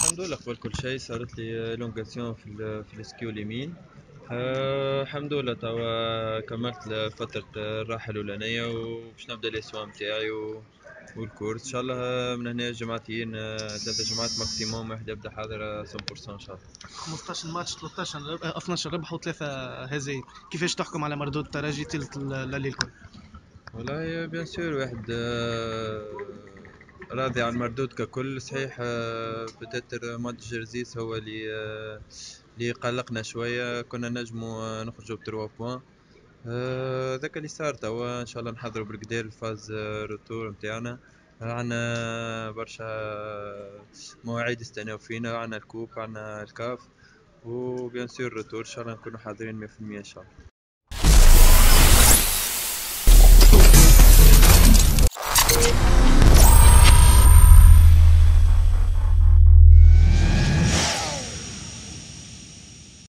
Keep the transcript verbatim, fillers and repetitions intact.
الحمد لله قبل كل شيء صارت لي لونجاسيون في ال- في السكيو اليمين. آه، الحمد لله توا كملت فترة الراحة الأولانية وباش نبدا الأسوا متاعي و... والكورس إن شاء الله. من هنا جمعتين، آه، ثلاثة جمعات ماكسيموم واحد يبدا حاضر مية بالمية إن شاء الله. خمسطاش ماتش تلتاشر رب... آه، اثناشر ربح وثلاثة هزايم. كيفاش تحكم على مردود الترجي تلت الليل الكل؟ والله بيان سور واحد آه، راضي على المردود ككل صحيح. بتاتر ماتش جرزيس هو اللي آه، اللي قلقنا شوية، كنا نجمو نخرجوا بتروا بوان. آه، ذاك اللي صار توا ان شاء الله نحضروا بالكدا الفاز آه، روتور نتاعنا. عندنا برشا مواعيد استناو فينا، عندنا الكوب عندنا الكاف، وبيان سور الروتور ان شاء الله نكونوا حاضرين مية بالمية ان شاء الله.